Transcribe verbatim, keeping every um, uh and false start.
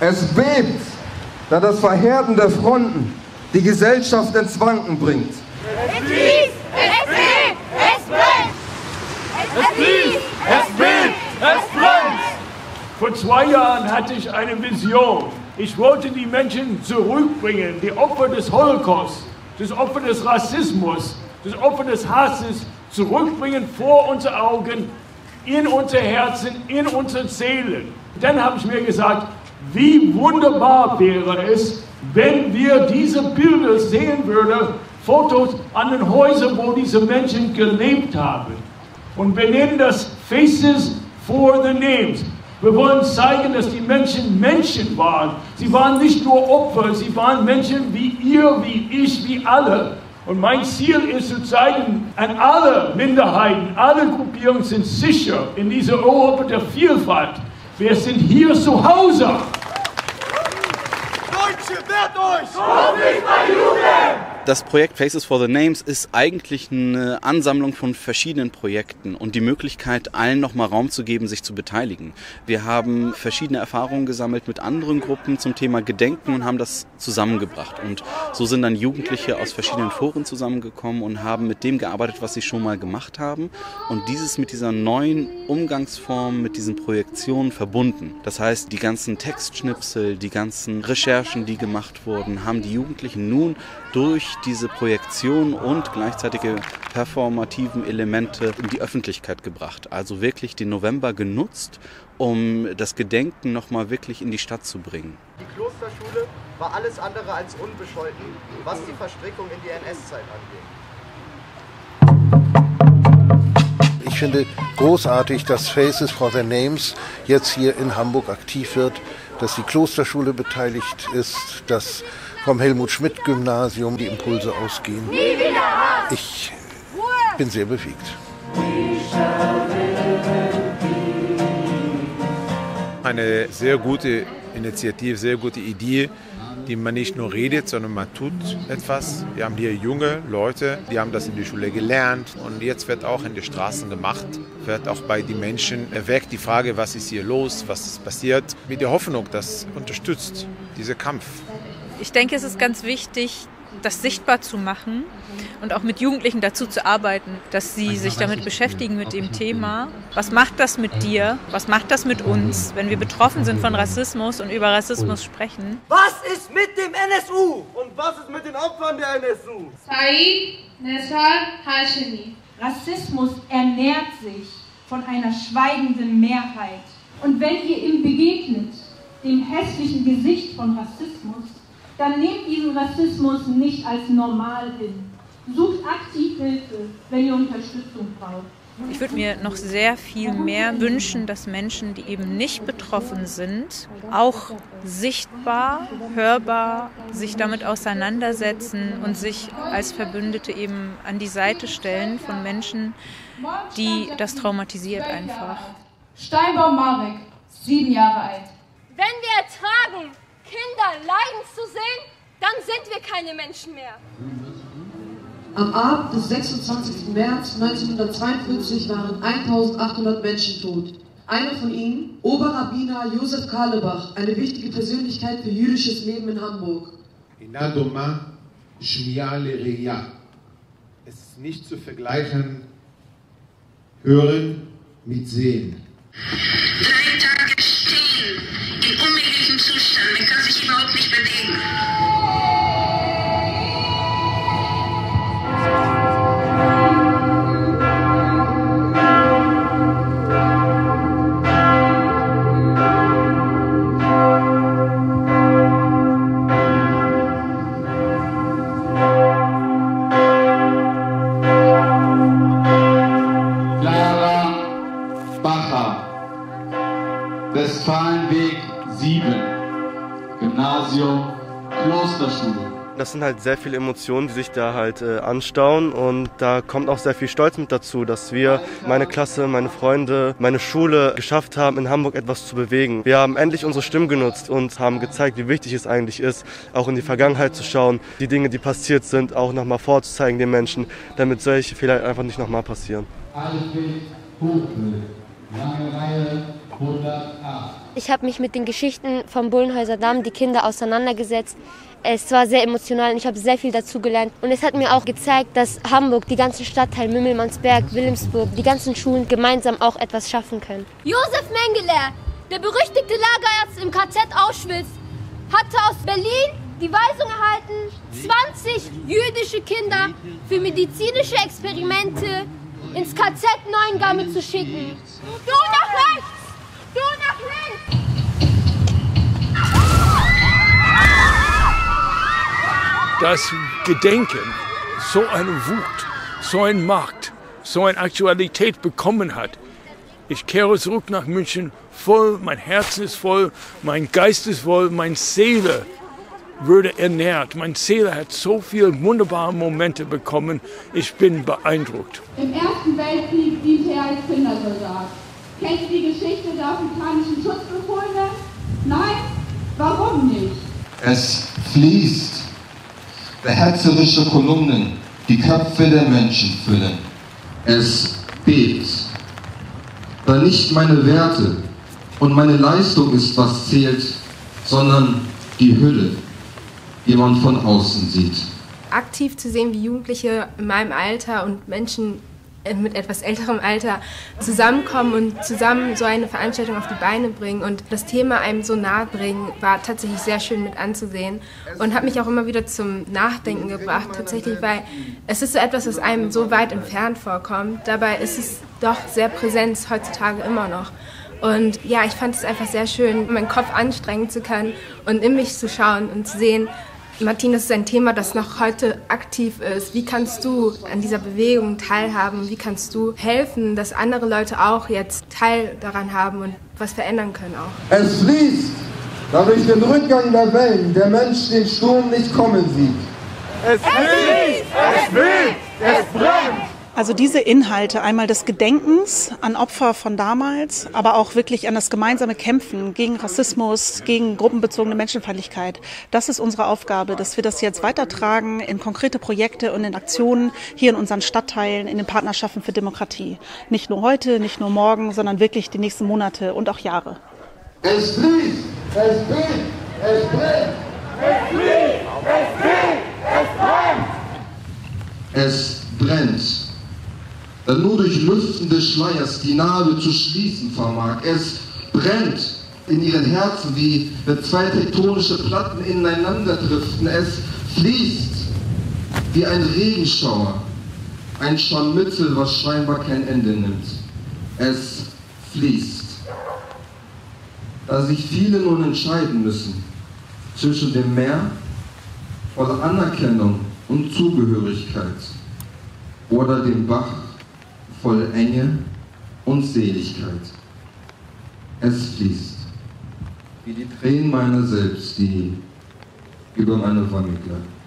Es bebt, da das Verhärten der Fronten die Gesellschaft ins Wanken bringt. Es fließt, es bebt, es brennt! Es fließt, es bebt, es brennt! Vor zwei Jahren hatte ich eine Vision. Ich wollte die Menschen zurückbringen, die Opfer des Holocaust, das Opfer des Rassismus, das Opfer des Hasses, zurückbringen vor unsere Augen, in unser Herzen, in unsere Seelen. Dann habe ich mir gesagt, wie wunderbar wäre es, wenn wir diese Bilder sehen würden, Fotos an den Häusern, wo diese Menschen gelebt haben. Und wir nennen das Faces for the Names. Wir wollen zeigen, dass die Menschen Menschen waren. Sie waren nicht nur Opfer, sie waren Menschen wie ihr, wie ich, wie alle. Und mein Ziel ist zu zeigen, an alle Minderheiten, alle Gruppierungen sind sicher in dieser Europa der Vielfalt. Wir sind hier zu Hause. Deutsche, wehrt euch! Kommt nicht bei Jugend! Das Projekt Faces for the Names ist eigentlich eine Ansammlung von verschiedenen Projekten und die Möglichkeit, allen nochmal Raum zu geben, sich zu beteiligen. Wir haben verschiedene Erfahrungen gesammelt mit anderen Gruppen zum Thema Gedenken und haben das zusammengebracht. Und so sind dann Jugendliche aus verschiedenen Foren zusammengekommen und haben mit dem gearbeitet, was sie schon mal gemacht haben und dieses mit dieser neuen Umgangsform, mit diesen Projektionen verbunden. Das heißt, die ganzen Textschnipsel, die ganzen Recherchen, die gemacht wurden, haben die Jugendlichen nun durch diese Projektion und gleichzeitige performativen Elemente in die Öffentlichkeit gebracht. Also wirklich den November genutzt, um das Gedenken nochmal wirklich in die Stadt zu bringen. Die Klosterschule war alles andere als unbescholten, was die Verstrickung in die N S-Zeit angeht. Ich finde großartig, dass Faces for the Names jetzt hier in Hamburg aktiv wird, dass die Klosterschule beteiligt ist, dass vom Helmut-Schmidt-Gymnasium die Impulse ausgehen. Ich bin sehr bewegt. Eine sehr gute Initiative, sehr gute Idee, die man nicht nur redet, sondern man tut etwas. Wir haben hier junge Leute, die haben das in der Schule gelernt und jetzt wird auch in den Straßen gemacht, wird auch bei den Menschen erweckt die Frage, was ist hier los, was ist passiert, mit der Hoffnung, das unterstützt dieser Kampf. Ich denke, es ist ganz wichtig, das sichtbar zu machen und auch mit Jugendlichen dazu zu arbeiten, dass sie sich damit beschäftigen mit dem Thema. Was macht das mit dir? Was macht das mit uns, wenn wir betroffen sind von Rassismus und über Rassismus sprechen? Was ist mit dem N S U? Und was ist mit den Opfern der N S U? Said Nesar Hashemi. Rassismus ernährt sich von einer schweigenden Mehrheit. Und wenn ihr ihm begegnet, dem hässlichen Gesicht von Rassismus, dann nehmt diesen Rassismus nicht als normal hin. Sucht aktiv Hilfe, wenn ihr Unterstützung braucht. Ich würde mir noch sehr viel mehr wünschen, dass Menschen, die eben nicht betroffen sind, auch sichtbar, hörbar sich damit auseinandersetzen und sich als Verbündete eben an die Seite stellen von Menschen, die das traumatisiert einfach. Steinbaum Marek, sieben Jahre alt. Wenn wir ertragen, Kinder leiden zu sehen, dann sind wir keine Menschen mehr. Am Abend des sechsundzwanzigsten März neunzehnhundertzweiundvierzig waren eintausendachthundert Menschen tot. Einer von ihnen, Oberrabbiner Josef Karlebach, eine wichtige Persönlichkeit für jüdisches Leben in Hamburg. Es ist nicht zu vergleichen, hören mit sehen. Drei Tage stehen, in unmöglichem Zustand, man kann sich überhaupt nicht bewegen. Westfalenweg sieben, Gymnasium, Klosterschule. Das sind halt sehr viele Emotionen, die sich da halt äh, anstauen und da kommt auch sehr viel Stolz mit dazu, dass wir, meine Klasse, meine Freunde, meine Schule geschafft haben, in Hamburg etwas zu bewegen. Wir haben endlich unsere Stimmen genutzt und haben gezeigt, wie wichtig es eigentlich ist, auch in die Vergangenheit zu schauen, die Dinge, die passiert sind, auch nochmal vorzuzeigen den Menschen, damit solche Fehler einfach nicht nochmal passieren. Alfred Hupe, lange Reihe Ich habe mich mit den Geschichten vom Bullenhäuser Damm, die Kinder, auseinandergesetzt. Es war sehr emotional und ich habe sehr viel dazu gelernt. Und es hat mir auch gezeigt, dass Hamburg, die ganzen Stadtteile, Mümmelmannsberg, Wilhelmsburg, die ganzen Schulen gemeinsam auch etwas schaffen können. Josef Mengele, der berüchtigte Lagerarzt im K Z Auschwitz, hatte aus Berlin die Weisung erhalten, zwanzig jüdische Kinder für medizinische Experimente ins K Z Neuengamme zu schicken. Du nach rechts! Du nach links! Das Gedenken so eine Wut, so eine Macht, so eine Aktualität bekommen hat. Ich kehre zurück nach München voll, mein Herz ist voll, mein Geist ist voll, meine Seele wurde ernährt. Meine Seele hat so viele wunderbare Momente bekommen. Ich bin beeindruckt. Im Ersten Weltkrieg diente er als Kindersoldat. Kennt ihr die Geschichte der afrikanischen Schutzbefohlenen? Nein? Warum nicht? Es fließt. Behetzerische Kolumnen, die Köpfe der Menschen füllen. Es bebt. Da nicht meine Werte und meine Leistung ist, was zählt, sondern die Hülle, die man von außen sieht. Aktiv zu sehen, wie Jugendliche in meinem Alter und Menschen mit etwas älterem Alter zusammenkommen und zusammen so eine Veranstaltung auf die Beine bringen und das Thema einem so nahe bringen, war tatsächlich sehr schön mit anzusehen und hat mich auch immer wieder zum Nachdenken gebracht, tatsächlich, weil es ist so etwas, was einem so weit entfernt vorkommt, dabei ist es doch sehr präsent heutzutage immer noch. Und ja, ich fand es einfach sehr schön, meinen Kopf anstrengen zu können und in mich zu schauen und zu sehen, Martin, das ist ein Thema, das noch heute aktiv ist. Wie kannst du an dieser Bewegung teilhaben? Wie kannst du helfen, dass andere Leute auch jetzt Teil daran haben und was verändern können auch? Es fließt, da durch den Rückgang der Wellen der Mensch den Sturm nicht kommen sieht. Es fließt, es weht, es brennt. Also diese Inhalte, einmal des Gedenkens an Opfer von damals, aber auch wirklich an das gemeinsame Kämpfen gegen Rassismus, gegen gruppenbezogene Menschenfeindlichkeit. Das ist unsere Aufgabe, dass wir das jetzt weitertragen in konkrete Projekte und in Aktionen hier in unseren Stadtteilen, in den Partnerschaften für Demokratie. Nicht nur heute, nicht nur morgen, sondern wirklich die nächsten Monate und auch Jahre. Es fließt, es bebt, es brennt. Es fließt, es bebt, es brennt. Es brennt. Da nur durch Lüften des Schleiers die Narbe zu schließen vermag. Es brennt in ihren Herzen, wie wenn zwei tektonische Platten ineinander driften. Es fließt wie ein Regenschauer, ein Scharmützel, was scheinbar kein Ende nimmt. Es fließt. Da sich viele nun entscheiden müssen zwischen dem Meer voller Anerkennung und Zugehörigkeit oder dem Bach voll Enge und Seligkeit. Es fließt, wie die Tränen meiner selbst, die über meine Wange gleiten.